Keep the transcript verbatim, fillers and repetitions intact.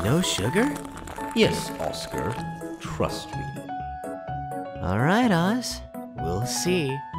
No sugar? Yes, Oscar. Trust me. All right, Oz. We'll see.